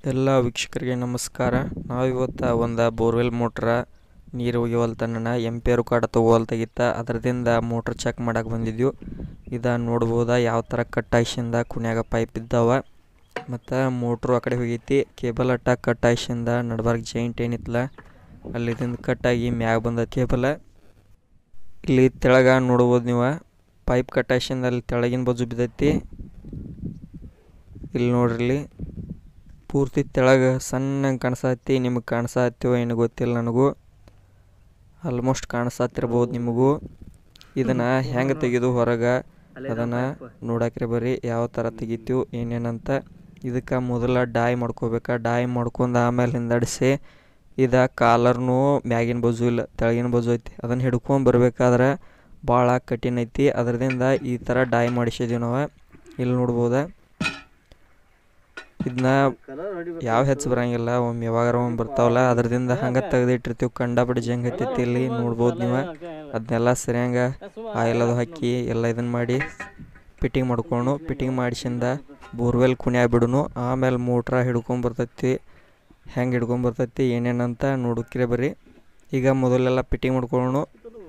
ಎಲ್ಲ ವೀಕ್ಷಕರಿಗೆ ನಮಸ್ಕಾರ. ನಾವಿವತ್ತು ಒಂದು ಬೋರ್ವೆಲ್ ಮೋಟ್ರ ನೀರು ಒಯ್ಯವಲ್ತನ ಎಂಪೇರು ಕಾಡ ತಗೋವಲ್ತಾಗಿತ್ತ ಅದರದಿಂದ ಮೋಟ್ರ್ ಚೆಕ್ ಮಾಡಕ್ಕೆ ಬಂದಿದ್ವಿ. ಇದನ್ನು ನೋಡ್ಬೋದ ಯಾವ ಥರ ಕಟ್ಟಾಯಿಸಿಂದ ಕುಣ್ಯಾಗ ಪೈಪ್ ಇದ್ದಾವ ಮತ್ತು ಮೋಟ್ರು ಆ ಕಡೆ ಹೋಗೈತಿ. ಕೇಬಲ್ ಅಟ್ಟ ಕಟ್ಟಾಯಿಸಿಂದ ನಡ್ಬಾರ್ಗ ಜೈಂಟ್ ಏನಿತ್ತಲ್ಲ ಅಲ್ಲಿದಿಂದ ಕಟ್ಟಾಗಿ ಮ್ಯಾಗ ಬಂದ ಕೇಬಲ್. ಇಲ್ಲಿ ತೆಳಗ ನೋಡ್ಬೋದು ನೀವು ಪೈಪ್ ಕಟ್ಟಾಯಿಸಿಂದ ಅಲ್ಲಿ ತೆಳಗಿನ ಬಾಜು ಬಿದ್ದೈತಿ. ಇಲ್ಲಿ ನೋಡ್ರಿ ಪೂರ್ತಿ ತೆಳಗೆ ಸಣ್ಣಂಗೆ ಕಾಣಿಸತ್ತಿ. ನಿಮಗೆ ಕಾಣಿಸತ್ತೋ ಏನು ಗೊತ್ತಿಲ್ಲ, ನನಗೂ ಆಲ್ಮೋಸ್ಟ್ ಕಾಣಿಸತ್ತಿರ್ಬೋದು ನಿಮಗೂ. ಇದನ್ನು ಹೆಂಗೆ ತೆಗೆದು ಹೊರಗೆ ಅದನ್ನು ನೋಡಕ್ರೆ ಬರ್ರಿ ಯಾವ ಥರ ತೆಗಿತೀವಿ ಏನೇನಂತ. ಇದಕ್ಕೆ ಮೊದಲ ಡಾಯ್ ಮಾಡ್ಕೋಬೇಕು. ಡಾಯ್ ಮಾಡ್ಕೊಂಡು ಆಮೇಲೆ ಹಿಂದಡಿಸಿ ಇದು ಕಾಲರ್ನೂ ಮ್ಯಾಗಿನ ಬಾಜು ಇಲ್ಲ ತೆಳಗಿನ ಬಾಜು ಐತಿ, ಅದನ್ನು ಹಿಡ್ಕೊಂಡು ಬರ್ಬೇಕಾದ್ರೆ ಭಾಳ ಕಠಿಣ ಐತಿ. ಅದರಿಂದ ಈ ಥರ ಡಾಯ್ ಮಾಡಿಸಿದೀವಿ ನಾವು. ಇಲ್ಲಿ ನೋಡ್ಬೋದ ಇದನ್ನ ಯಾವ ಹೆಚ್ಚು ಬರೋಂಗಿಲ್ಲ, ಒಮ್ಮೆ ಯಾವಾಗಾರ ಒಮ್ಮೆ ಬರ್ತಾವಲ್ಲ ಅದರಿಂದ ಹಂಗೆ ತೆಗೆದಿಟ್ಟಿರ್ತೀವಿ. ಕಂಡಾಪಟ್ಟು ಜಂಗ್ ಹತ್ತೈತಿ. ಇಲ್ಲಿ ನೋಡ್ಬೋದು ನೀವು ಅದನ್ನೆಲ್ಲ ಸರಿಯಂಗೆ ಆಯಿಲ್ ಅದು ಹಾಕಿ ಎಲ್ಲ ಇದನ್ನು ಮಾಡಿ ಫಿಟ್ಟಿಂಗ್ ಮಾಡ್ಕೊಂಡು ಫಿಟ್ಟಿಂಗ್ ಮಾಡಿಸಿಂದ ಬೋರ್ವೆಲ್ ಕುಣ್ಯಾಗ ಬಿಡೋನು. ಆಮೇಲೆ ಮೋಟ್ರ ಹಿಡ್ಕೊಂಬರ್ತೈತಿ. ಹೆಂಗೆ ಹಿಡ್ಕೊಂಬರ್ತೈತಿ ಏನೇನಂತ ನೋಡೋಕ್ಕಿರೆ ಬರ್ರಿ. ಈಗ ಮೊದಲೆಲ್ಲ ಫಿಟ್ಟಿಂಗ್ ಮಾಡ್ಕೊಳ್ಳೋಣ.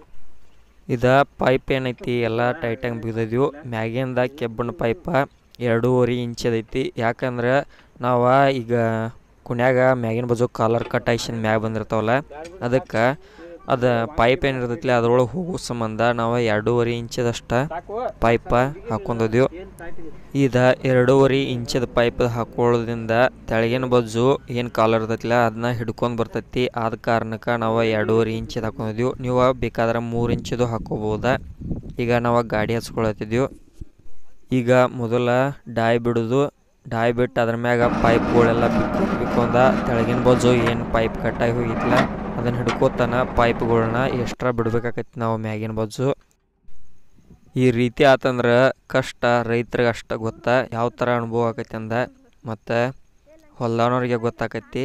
ಇದು ಪೈಪ್ ಏನೈತಿ ಎಲ್ಲ ಟೈಟಾಗಿ ಬಿಗಿದಿದ್ವು. ಮ್ಯಾಗಿಂದ ಕೆಬ್ಬಣ ಪೈಪ 2.5 ಇಂಚದೈತಿ. ಯಾಕಂದ್ರೆ ನಾವು ಈಗ ಕುಣ್ಯಾಗ ಮ್ಯಾಗಿನ ಬಾಜು ಕಾಲರ್ ಕಟ್ಟಾಯಿಸಿಂದ ಮ್ಯಾಗ ಬಂದಿರ್ತಾವಲ್ಲ ಅದಕ್ಕೆ ಅದು ಪೈಪ್ ಏನಿರ್ತೈತಿ ಅದ್ರೊಳಗೆ ಹೋಗೋ ಸಂಬಂಧ ನಾವು 2.5 ಇಂಚದಷ್ಟು ಪೈಪ ಹಾಕ್ಕೊಂಡಿದ್ವಿ. ಇದು 2.5 ಇಂಚದ ಪೈಪ್ ಹಾಕೊಳ್ಳೋದ್ರಿಂದ ತೆಳಗಿನ ಬಾಜು ಏನು ಕಾಲರ್ ಇರ್ತೈತಿಲ್ಲ ಅದನ್ನ ಹಿಡ್ಕೊಂಡು ಬರ್ತೈತಿ. ಆದ ಕಾರಣಕ್ಕೆ ನಾವು 2.5 ಇಂಚದ ಹಾಕೊಂಡಿದ್ವಿ. ನೀವು ಬೇಕಾದ್ರೆ 3 ಇಂಚದು ಹಾಕೋಬೋದ. ಈಗ ನಾವು ಗಾಡಿ ಹಚ್ಕೊಳತ್ತಿದ್ವಿ. ಈಗ ಮೊದಲ ಡಾಯ್ ಬಿಡೋದು. ಡಾಯ್ ಬಿಟ್ಟು ಅದ್ರ ಮ್ಯಾಗ ಪೈಪ್ಗಳೆಲ್ಲ ಬಿಕ್ಕೊಂಡ ತೆಳಗಿನ ಬಾಜು ಏನು ಪೈಪ್ ಕಟ್ಟಾಗಿ ಹೋಗಿತ್ತಲ್ಲ ಅದನ್ನು ಹಿಡ್ಕೋತಾನ ಪೈಪ್ಗಳನ್ನ ಎಕ್ಸ್ಟ್ರಾ ಬಿಡ್ಬೇಕಾಕೈತಿ ನಾವು ಮ್ಯಾಗಿನ ಬಾಜು. ಈ ರೀತಿ ಆತಂದ್ರೆ ಕಷ್ಟ ರೈತರಿಗೆ ಅಷ್ಟ ಗೊತ್ತಾ ಯಾವ ಥರ ಅನುಭವ ಆಕೈತಿ ಅಂದ, ಮತ್ತು ಹೊಲ್ದಾನವ್ರಿಗೆ ಗೊತ್ತಾಕೈತಿ.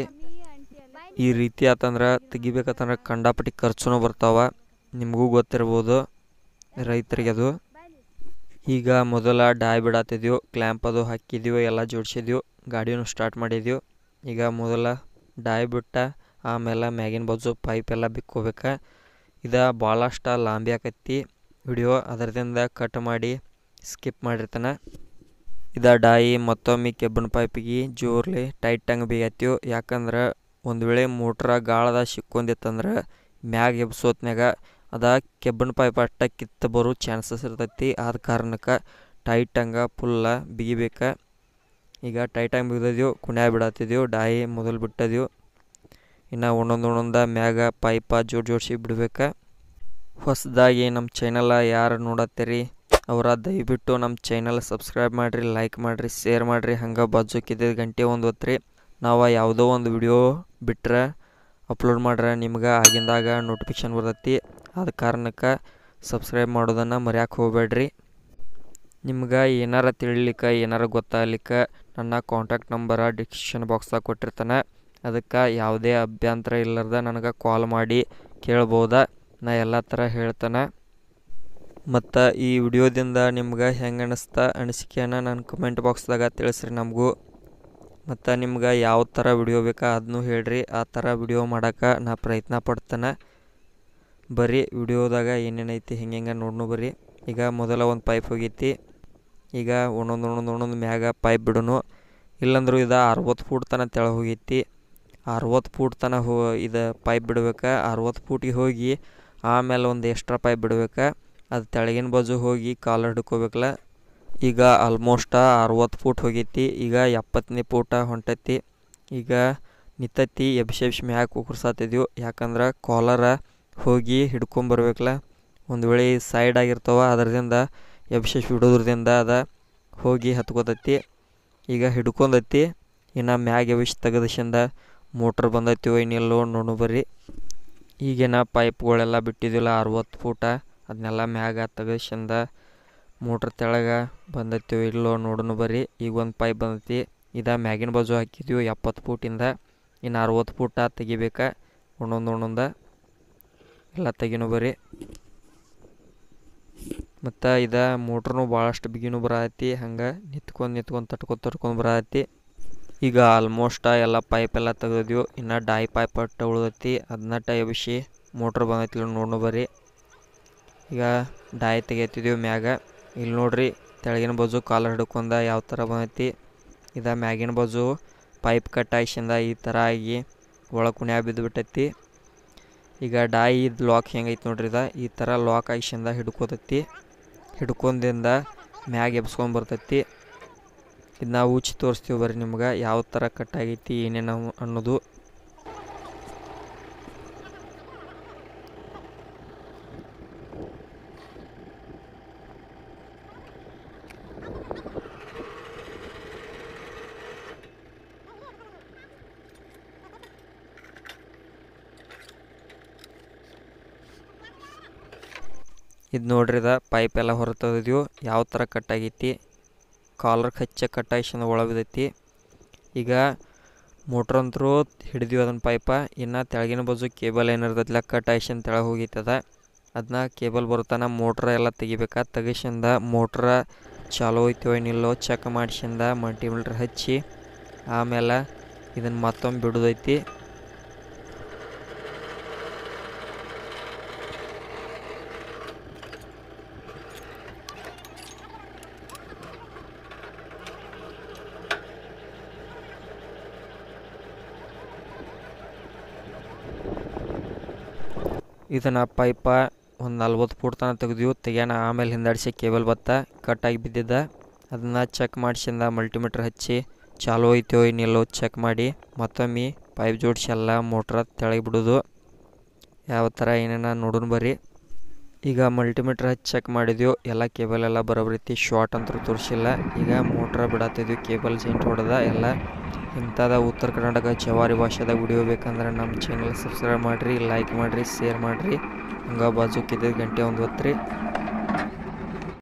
ಈ ರೀತಿ ಆತಂದ್ರೆ ತೆಗಿಬೇಕಂತಂದ್ರೆ ಕಂಡಾಪಟ್ಟಿ ಖರ್ಚುನೂ ಬರ್ತಾವ. ನಿಮಗೂ ಗೊತ್ತಿರ್ಬೋದು ರೈತರಿಗೆ ಅದು. ಈಗ ಮೊದಲ ಡಾಯ್ ಬಿಡತ್ತಿದ್ವಿ, ಕ್ಲ್ಯಾಂಪ್ ಅದು ಹಾಕಿದ್ವಿ, ಎಲ್ಲ ಜೋಡಿಸಿದ್ವಿ, ಗಾಡಿನೂ ಸ್ಟಾರ್ಟ್ ಮಾಡಿದ್ವಿ. ಈಗ ಮೊದಲ ಡಾಯ್ ಬಿಟ್ಟ ಆಮೇಲೆ ಮ್ಯಾಗಿನ ಬಾಜು ಪೈಪ್ ಎಲ್ಲ ಬಿಕ್ಕೋಬೇಕು. ಇದು ಭಾಳಷ್ಟು ಲಾಂಬಿ ಆಕೈತಿ ವಿಡಿಯೋ, ಅದರದಿಂದ ಕಟ್ ಮಾಡಿ ಸ್ಕಿಪ್ ಮಾಡಿರ್ತಾನೆ. ಇದು ಡಾಯಿ ಮತ್ತೊಮ್ಮೆ ಕೆಬ್ಬಣ ಪೈಪಿಗೆ ಜೋರ್ಲಿ ಟೈಟಂಗೆ ಬೇಯತ್ತೀವಿ. ಯಾಕಂದ್ರೆ ಒಂದು ವೇಳೆ ಮೋಟ್ರ ಗಾಳದ ಸಿಕ್ಕೊಂಡಿತ್ತಂದ್ರೆ ಮ್ಯಾಗ ಎಬ್ಸೋತ್ನಾಗ ಅದ ಕೆಬ್ಬಣ ಪೈಪ್ ಅಟ್ಟ ಕಿತ್ತು ಬರೋ ಚಾನ್ಸಸ್ ಇರ್ತೈತಿ. ಆದ ಕಾರಣಕ್ಕೆ ಟೈಟಂಗೆ ಫುಲ್ಲ ಬಿಗಿಬೇಕು. ಈಗ ಟೈಟಂಗೆ ಬಿಗಿದಿದ್ವಿ, ಕುಣ್ಯಾಗ ಬಿಡತ್ತಿದ್ದೀವಿ. ಡಾಯಿ ಮೊದಲು ಬಿಟ್ಟಿದ್ದೀವಿ. ಇನ್ನು ಒಂದೊಂದು ಮ್ಯಾಗ ಪೈಪ ಜೋಡಿಸಿ ಬಿಡ್ಬೇಕು. ಹೊಸದಾಗಿ ನಮ್ಮ ಚಾನಲ್ ಯಾರು ನೋಡತ್ತೀರಿ ಅವರ ದಯವಿಟ್ಟು ನಮ್ಮ ಚಾನಲ್ ಸಬ್ಸ್ಕ್ರೈಬ್ ಮಾಡಿರಿ, ಲೈಕ್ ಮಾಡಿರಿ, ಶೇರ್ ಮಾಡಿರಿ. ಹಂಗೆ ಬಾಜುಕಿದ್ದ ಗಂಟೆ ಒಂದು ಹೊತ್ರಿ ನಾವು ಯಾವುದೋ ಒಂದು ವಿಡಿಯೋ ಬಿಟ್ರೆ ಅಪ್ಲೋಡ್ ಮಾಡ್ರೆ ನಿಮ್ಗೆ ಆಗಿಂದಾಗ ನೋಟಿಫಿಕೇಶನ್ ಬರ್ತೈತಿ. ಆದ ಕಾರಣಕ್ಕೆ ಸಬ್ಸ್ಕ್ರೈಬ್ ಮಾಡೋದನ್ನು ಮರ್ಯಾಕೆ ಹೋಗಬೇಡ್ರಿ. ನಿಮ್ಗೆ ಏನಾರ ತಿಳಿಲಿಕ್ಕೆ ಏನಾರ ಗೊತ್ತಾಗ್ಲಿಕ್ಕೆ ನನ್ನ ಕಾಂಟ್ಯಾಕ್ಟ್ ನಂಬರ ಡಿಸ್ಕ್ರಿಪ್ಷನ್ ಬಾಕ್ಸ್ದಾಗ ಕೊಟ್ಟಿರ್ತಾನೆ. ಅದಕ್ಕೆ ಯಾವುದೇ ಅಭ್ಯಂತರ ಇಲ್ಲದ ನನಗೆ ಕಾಲ್ ಮಾಡಿ ಕೇಳ್ಬೋದ. ನಾ ಎಲ್ಲ ಥರ ಹೇಳ್ತಾನೆ. ಮತ್ತು ಈ ವಿಡಿಯೋದಿಂದ ನಿಮ್ಗೆ ಹೆಂಗೆ ಅನಿಸಿಕೆಯನ್ನು ನಾನು ಕಮೆಂಟ್ ಬಾಕ್ಸ್ದಾಗ ತಿಳಿಸ್ರಿ ನಮಗೂ. ಮತ್ತು ನಿಮ್ಗೆ ಯಾವ ಥರ ವಿಡಿಯೋ ಬೇಕಾ ಅದನ್ನೂ ಹೇಳ್ರಿ. ಆ ಥರ ವಿಡಿಯೋ ಮಾಡೋಕೆ ನಾ ಪ್ರಯತ್ನ ಪಡ್ತೇನೆ. ಬರ್ರಿ ವಿಡಿಯೋದಾಗ ಏನೇನೈತಿ ಹೆಂಗೆ ನೋಡ್ನು ಬರ್ರಿ. ಈಗ ಮೊದಲ ಒಂದು ಪೈಪ್ ಹೋಗೈತಿ. ಈಗ ಒಂದೊಂದು ಮ್ಯಾಗ ಪೈಪ್ ಬಿಡೋನು. ಇಲ್ಲಾಂದ್ರೂ ಇದು 60 ಫೂಟ್ ತನಕ ತೆಳಗೆ ಹೋಗೈತಿ. 60 ಫೂಟ್ ತನಕ ಇದು ಪೈಪ್ ಬಿಡ್ಬೇಕು. 60 ಫೂಟಿಗೆ ಹೋಗಿ ಆಮೇಲೆ ಒಂದು ಎಕ್ಸ್ಟ್ರಾ ಪೈಪ್ ಬಿಡ್ಬೇಕು. ಅದು ತೆಳಗಿನ ಬಾಜು ಹೋಗಿ ಕಾಲರ್ ಹಿಡ್ಕೋಬೇಕಲ್ಲ. ಈಗ ಆಲ್ಮೋಸ್ಟ್ 60 ಫೂಟ್ ಹೋಗೈತಿ. ಈಗ 70ನೇ ಫೂಟ ಹೊಂಟೈತಿ. ಈಗ ನಿಂತೈತಿ ಎಬ್ಸಿ ಮ್ಯಾಗ ಕುಕ್ಕರ್ಸಾತಿದ್ವಿ. ಯಾಕಂದ್ರೆ ಕಾಲರ ಹೋಗಿ ಹಿಡ್ಕೊಂಬರ್ಬೇಕಲ್ಲ. ಒಂದು ವೇಳೆ ಸೈಡ್ ಆಗಿರ್ತಾವ ಅದರಿಂದ ಎಬ್ಸಿ ಬಿಡೋದ್ರಿಂದ ಅದು ಹೋಗಿ ಹತ್ಕೋತೈತಿ. ಈಗ ಹಿಡ್ಕೊಂಡೈತಿ. ಇನ್ನು ಮ್ಯಾಗ ಎಬ್ಸಿ ತೆಗೆದಶಿಂದ ಮೋಟ್ರ್ ಬಂದೈತಿ ಇನ್ನೆಲ್ಲೋ ನೋಡು ಬರ್ರಿ. ಈಗಿನ ಪೈಪ್ಗಳೆಲ್ಲ ಬಿಟ್ಟಿದ್ವಿಲ್ಲ 60 ಫೂಟ ಅದನ್ನೆಲ್ಲ ಮ್ಯಾಗ ತೆಗೆದಶಿಂದ ಮೋಟ್ರ್ ತೆಳಗೆ ಬಂದೈತಿ ಇಲ್ಲೋ ನೋಡೋನು ಬರ್ರಿ. ಈಗ ಒಂದು ಪೈಪ್ ಬಂದೈತಿ. ಇದು ಮ್ಯಾಗಿನ ಬಾಜು ಹಾಕಿದ್ವಿ 70 ಫೂಟಿಂದ. ಇನ್ನು 60 ಫೂಟ ತೆಗಿಬೇಕು. ಒಂದೊಂದು ಎಲ್ಲ ತೆಗಿನೂ ಬರ್ರಿ. ಮತ್ತು ಇದು ಮೋಟ್ರೂ ಭಾಳಷ್ಟು ಬಿಗಿನೂ ಬರತ್ತೈತಿ. ಹಂಗೆ ನಿಂತ್ಕೊಂಡು ತಟ್ಕೊಂಡು ಬರತ್ತೈತಿ. ಈಗ ಆಲ್ಮೋಸ್ಟ್ ಎಲ್ಲ ಪೈಪ್ ಎಲ್ಲ ತೆಗೆದಿದ್ವು. ಇನ್ನು ಡಾಯಿ ಪೈಪ್ ಅಟ್ಟು ಉಳ್ದೈತಿ, ಅದನ್ನ ಎಬ್ಬಿಸಿ ಮೋಟ್ರ್ ಬಂದೈತಿ ನೋಡು ಬರ್ರಿ. ಈಗ ಡಾಯಿ ತೆಗಿತಿದ್ದೀವಿ ಮ್ಯಾಗ. ಇಲ್ಲಿ ನೋಡ್ರಿ ತೆಳಗಿನ ಬಾಜು ಕಾಲರ್ ಹಿಡ್ಕೊಂಡ ಯಾವ ಥರ ಬಂದೈತಿ. ಮ್ಯಾಗಿನ ಬಾಜು ಪೈಪ್ ಕಟ್ ಆಯ್ಸಿಂದ ಈ ಥರ ಆಗಿ ಒಳಗೆ ಕುಣ್ಯಾ ಬಿದ್ದುಬಿಟ್ಟೈತಿ. ಈಗ ಡಾಯಿ ಇದು ಲಾಕ್ ಹೆಂಗೈತಿ ನೋಡ್ರಿ, ಈ ಥರ ಲಾಕ್ ಆಯ್ಸಿಂದ ಹಿಡ್ಕೋತೈತಿ. ಹಿಡ್ಕೊಂಡಿಂದ ಮ್ಯಾಗ ಎಬ್ಸ್ಕೊಂಡು ಬರ್ತೈತಿ. ಇದು ನಾವು ಉಚ್ಚಿ ತೋರಿಸ್ತೀವಿ ಬರ್ರಿ ನಿಮ್ಗೆ ಯಾವ ಥರ ಕಟ್ ಆಗೈತಿ ಏನೇನು ಅನ್ನೋದು. ಇದು ನೋಡ್ರಿ ಪೈಪ್ ಎಲ್ಲ ಹೊರ ತೆಗೆದಿದ್ವು ಯಾವ ಥರ ಕಟ್ ಆಗೈತಿ. ಕಾಲರ್ ಹಚ್ಚ ಕಟ್ ಆಯ್ಸಿಂದ ಒಳ ಬಿದ್ದೈತಿ. ಈಗ ಮೋಟ್ರ್ ಅಂತರೂ ಹಿಡಿದೀವಿ ಅದನ್ನ ಪೈಪ. ಇನ್ನು ತೆಳಗಿನ ಬಾಜು ಕೇಬಲ್ ಏನಿರ್ತೈತಿಲ್ಲ ಕಟ್ ಆಯ್ಸಿಂದ ತೆಳಗೆ ಹೋಗೈತದ. ಅದನ್ನ ಕೇಬಲ್ ಬರುತ್ತಾನ ಮೋಟ್ರ್ ಎಲ್ಲ ತೆಗಿಬೇಕಾ. ತೆಗಿಸಿಂದ ಮೋಟ್ರ ಚಾಲೋ ಐತೋ ಏನಿಲ್ಲೋ ಚೆಕ್ ಮಾಡಿಸಿಂದ ಮಲ್ಟಿಮೀಟ್ರ್ ಹಚ್ಚಿ ಆಮೇಲೆ ಇದನ್ನು ಮತ್ತೊಮ್ಮೆ ಬಿಡೋದೈತಿ. ಇದನ್ನು ಪೈಪ ಒಂದು 40 ಫೂಟ್ ತನಕ ತೆಗೆದಿವು. ತೆಗ್ಯಾನ ಆಮೇಲೆ ಹಿಂದಾಡಿಸಿ ಕೇಬಲ್ ಬತ್ತ ಕಟ್ಟಾಗಿ ಬಿದ್ದಿದ್ದ. ಅದನ್ನು ಚೆಕ್ ಮಾಡಿಸಿಂದ ಮಲ್ಟಿಮೀಟ್ರ್ ಹಚ್ಚಿ ಚಾಲೋ ಐತೋ ಏನಿಲ್ಲೋ ಚೆಕ್ ಮಾಡಿ ಮತ್ತೊಮ್ಮೆ ಪೈಪ್ ಜೋಡಿಸಿ ಎಲ್ಲ ಮೋಟ್ರ ತೆಳಗೆ ಬಿಡೋದು. ಯಾವ ಥರ ಏನೇನು ನೋಡೋಣ ಬರ್ರಿ. ಈಗ ಮಲ್ಟಿಮೀಟ್ರ್ ಹಚ್ಚಿ ಚೆಕ್ ಮಾಡಿದ್ವಿ, ಎಲ್ಲ ಕೇಬಲ್ ಎಲ್ಲ ಬರೋಬ್ಬರಿ ಶಾರ್ಟ್ ಅಂತೂ ತೋರಿಸಿಲ್ಲ. ಈಗ ಮೋಟ್ರ ಬಿಡತ್ತಿದ್ವಿ, ಕೇಬಲ್ ಜೈಂಟ್ ಹೊಡೆದ ಎಲ್ಲ. ಇಂಥದ ಉತ್ತರ ಕರ್ನಾಟಕ ಜವಾರಿ ಭಾಷೆದಾಗ ವಿಡಿಯೋ ಬೇಕಂದ್ರೆ ನಮ್ಮ ಚಾನಲ್ ಸಬ್ಸ್ಕ್ರೈಬ್ ಮಾಡಿರಿ, ಲೈಕ್ ಮಾಡಿರಿ, ಶೇರ್ ಮಾಡಿರಿ. ಹಂಗೆ ಬಾಜುಕಿದ್ದ ಗಂಟೆ ಒಂದು ಒತ್ತಿರಿ.